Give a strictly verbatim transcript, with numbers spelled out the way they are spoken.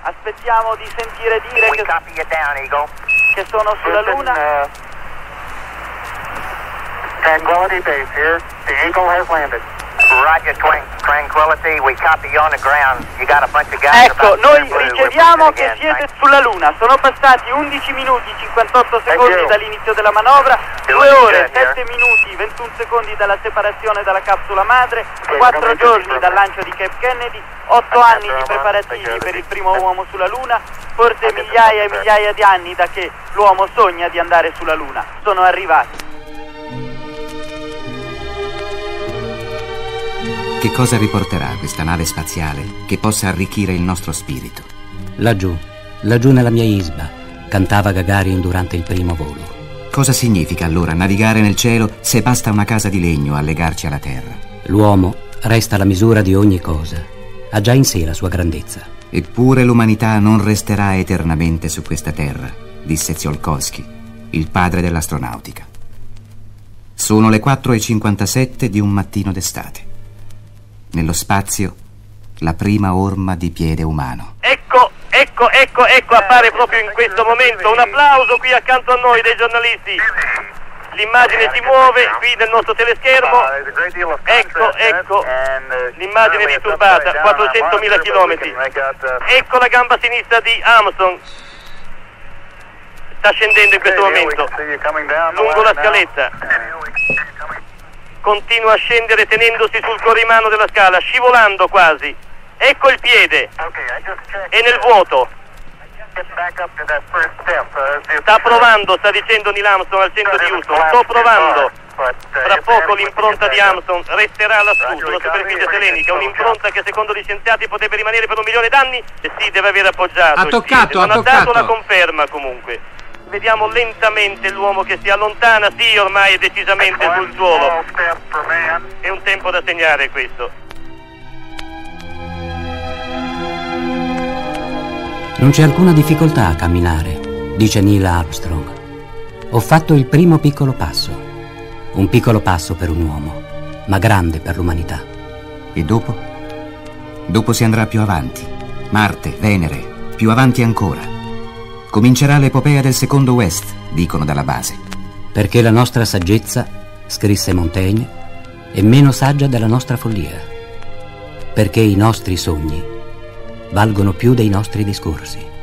Aspettiamo di sentire dire We che, copy you down, Eagle. che sono sulla Luna. Uh, Tranquility Base here. The Eagle has landed. Roger, twin, Tranquility. We copy you on the ground. You got a bunch of guys. Ecco, about to noi turn blue. riceviamo We're che again, siete thanks. sulla Luna. Sono passati undici minuti cinquantotto secondi you. dall'inizio della manovra, Doing due ore, good here. sette minuti, ventuno secondi dalla separazione dalla capsula madre, Okay, quattro come giorni dici, dal lancio di Cape Kennedy, otto Okay, anni di Brahma, preparativi take per care. il primo uomo sulla Luna, forse Okay, migliaia e Brahma. migliaia di anni da che l'uomo sogna di andare sulla Luna. Sono arrivati. Che cosa riporterà questa nave spaziale che possa arricchire il nostro spirito? Laggiù, laggiù nella mia isba, cantava Gagarin durante il primo volo. Cosa significa allora navigare nel cielo se basta una casa di legno a legarci alla terra? L'uomo resta la misura di ogni cosa, ha già in sé la sua grandezza. Eppure l'umanità non resterà eternamente su questa terra, disse Tsiolkovsky, il padre dell'astronautica. Sono le quattro e cinquantasette di un mattino d'estate. Nello spazio, la prima orma di piede umano. Ecco, ecco, ecco, ecco, appare proprio in questo momento. Un applauso qui accanto a noi dei giornalisti. L'immagine si muove qui nel nostro teleschermo. Ecco, ecco, l'immagine disturbata, quattrocentomila chilometri. Ecco la gamba sinistra di Armstrong. Sta scendendo in questo momento, lungo la scaletta. Continua a scendere tenendosi sul corrimano della scala, scivolando quasi. Ecco il piede. È nel vuoto. Sta provando, sta dicendo Neil Armstrong al centro di Houston. Sto provando. Tra poco l'impronta di Armstrong resterà lassù, sulla superficie selenica. Un'impronta che secondo gli scienziati potrebbe rimanere per un milione d'anni. E sì, deve aver appoggiato. Ha toccato, ha non toccato. ha dato la conferma comunque. Vediamo lentamente l'uomo che si allontana, sì, ormai è decisamente sul suolo. È un tempo da segnare questo. Non c'è alcuna difficoltà a camminare, dice Neil Armstrong. Ho fatto il primo piccolo passo. Un piccolo passo per un uomo, ma grande per l'umanità. E dopo? Dopo si andrà più avanti. Marte, Venere, più avanti ancora. Comincerà l'epopea del secondo West, dicono dalla base. Perché la nostra saggezza, scrisse Montaigne, è meno saggia della nostra follia. Perché i nostri sogni valgono più dei nostri discorsi.